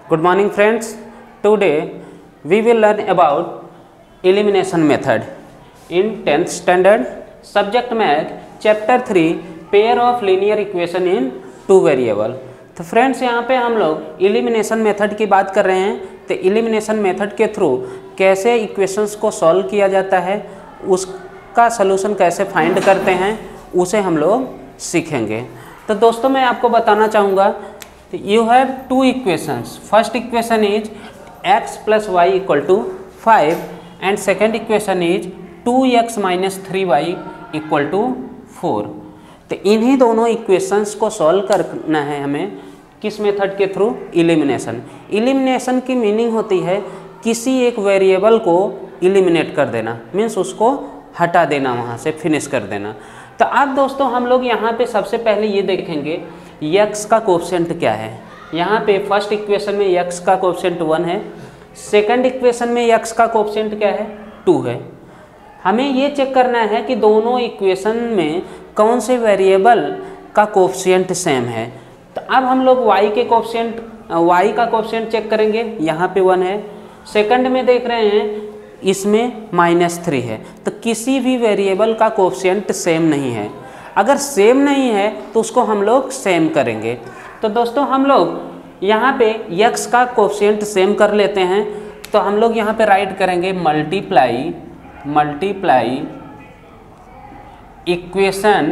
Good morning friends. Today we will learn about elimination method in 10th standard subject math chapter 3 pair of linear equation in two variable। तो friends यहाँ पे हम लोग elimination method की बात कर रहे हैं। तो एलिमिनेशन मेथड के थ्रू कैसे इक्वेशंस को सॉल्व किया जाता है, उसका सलूशन कैसे फाइंड करते हैं, उसे हम लोग सीखेंगे। तो दोस्तों मैं आपको बताना चाहूँगा, you have two equations. First equation is x plus y equal to 5 and second equation is 2x minus 3y equal to 4। तो इन्हीं दोनों इक्वेशंस को सॉल्व करना है हमें किस मेथड के थ्रू? एलिमिनेशन। एलिमिनेशन की मीनिंग होती है किसी एक वेरिएबल को एलिमिनेट कर देना, मीन्स उसको हटा देना, वहाँ से फिनिश कर देना। तो अब दोस्तों हम लोग यहाँ पे सबसे पहले ये देखेंगे x का कोएफिशिएंट क्या है। यहाँ पे फर्स्ट इक्वेशन में x का कोएफिशिएंट 1 है, सेकंड इक्वेशन में x का कोएफिशिएंट क्या है? 2 है। हमें ये चेक करना है कि दोनों इक्वेशन में कौन से वेरिएबल का कोएफिशिएंट सेम है। तो अब हम लोग y का कोएफिशिएंट चेक करेंगे। यहाँ पे 1 है, सेकंड में देख रहे हैं इसमें -3 है। तो किसी भी वेरिएबल का कोएफिशिएंट सेम नहीं है। अगर सेम नहीं है तो उसको हम लोग सेम करेंगे। तो दोस्तों हम लोग यहाँ पे x का कोएफिशिएंट सेम कर लेते हैं। तो हम लोग यहाँ पे राइट करेंगे multiply equation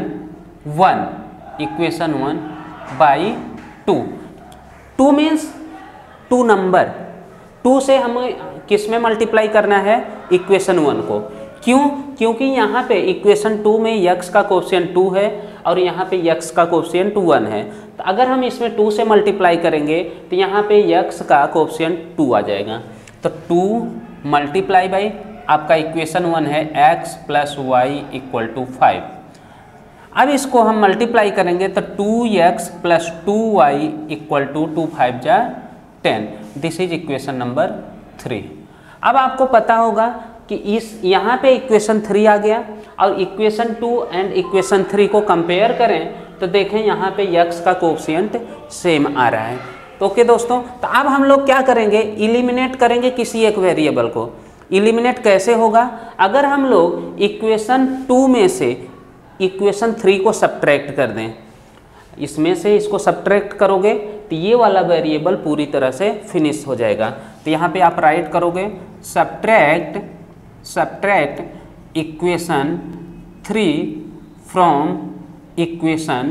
1 by 2 means 2 number. 2 से हमें किस में मल्टीप्लाई करना है? इक्वेशन 1 को। क्यों? क्योंकि यहाँ पे इक्वेशन 2 में x का कोएफिशिएंट 2 है और यहाँ पे x का कोएफिशिएंट 1 है। तो अगर हम इसमें 2 से मल्टीप्लाई करेंगे तो यहाँ पे x का कोएफिशिएंट 2 आ जाएगा। तो 2 मल्टीप्लाई बाई आपका इक्वेशन 1 है x plus Y equal to 5। अब इसको हम मल्टीप्लाई करेंगे तो 2x plus 2y equal to 2 5 जा 10। This is equation number 3। अब आपको पता होगा कि इस यहाँ पे इक्वेशन 3 आ गया और इक्वेशन 2 एंड इक्वेशन 3 को कंपेयर करें तो देखें यहाँ पे x का कोएफिशिएंट सेम आ रहा है। तो ओके दोस्तों, तो अब हम लोग क्या करेंगे? एलिमिनेट करेंगे किसी एक वेरिएबल को। एलिमिनेट कैसे होगा? अगर हम लोग इक्वेशन 2 में से इक्वेशन 3 को सब्ट्रैक्ट कर दें, इसमें से इसको सब्ट्रैक्ट करोगे तो ये वाला वेरिएबल पूरी तरह से फिनिश हो जाएगा। तो यहाँ पे आप राइट करोगे सब्ट्रैक्ट इक्वेशन 3 फ्रॉम इक्वेशन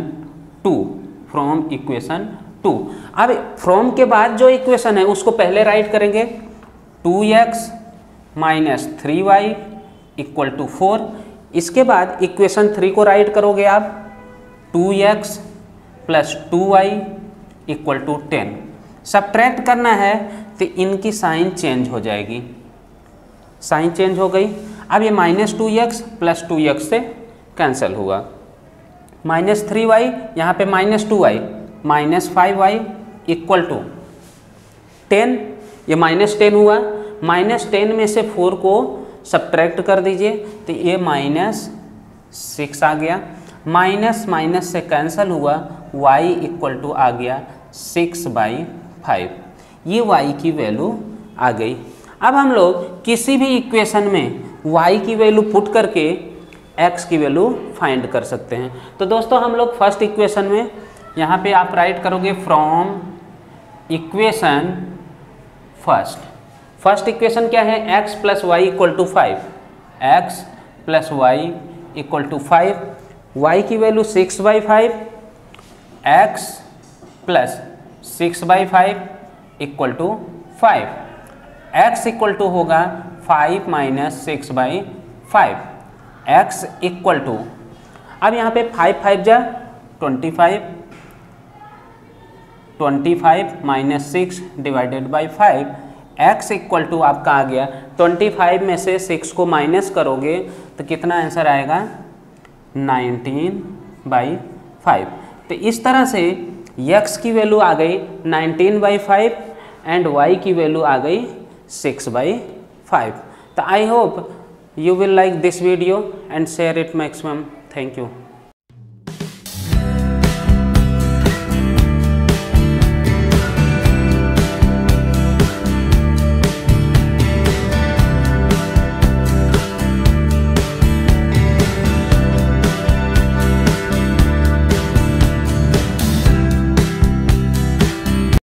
2 अब फ्रॉम के बाद जो इक्वेशन है उसको पहले राइट करेंगे 2x minus 3y equal to 4। इसके बाद इक्वेशन 3 को राइट करोगे आप 2x plus 2y equal to 10। Subtract करना है तो इनकी साइन चेंज हो जाएगी, साइन चेंज हो गई। अब ये -2x प्लस 2x से कैंसिल हुआ, -3y यहाँ पे -2y -5y इक्वल टू 10। ये -10 हुआ, -10 में से 4 को सब्ट्रैक्ट कर दीजिए तो ये -6 आ गया। माइनस से कैंसिल हुआ, y इक्वल टू आ गया 6/5। ये y की वैल्यू आ गई। अब हम लोग किसी भी इक्वेशन में y की वैल्यू पुट करके x की वैल्यू फाइंड कर सकते हैं। तो दोस्तों हम लोग फर्स्ट इक्वेशन में यहाँ पे आप राइट करोगे फ्रॉम इक्वेशन फर्स्ट इक्वेशन क्या है? x plus Y equal to 5, x plus Y equal to 5, y की वैल्यू 6/5, x प्लस 6/5 equal to 5, x equal to होगा 5 माइनस 6/5, x इक्वल टू, अब यहाँ पे 5 5 जा 25 minus 6 divided by 5, x equal to आपका आ गया 25 में से 6 को माइनस करोगे तो कितना आंसर आएगा? 19/5। तो इस तरह से x की वैल्यू आ गई 19/5 एंड y की वैल्यू आ गई 6/5। तो I hope you will like this video and share it maximum. Thank you.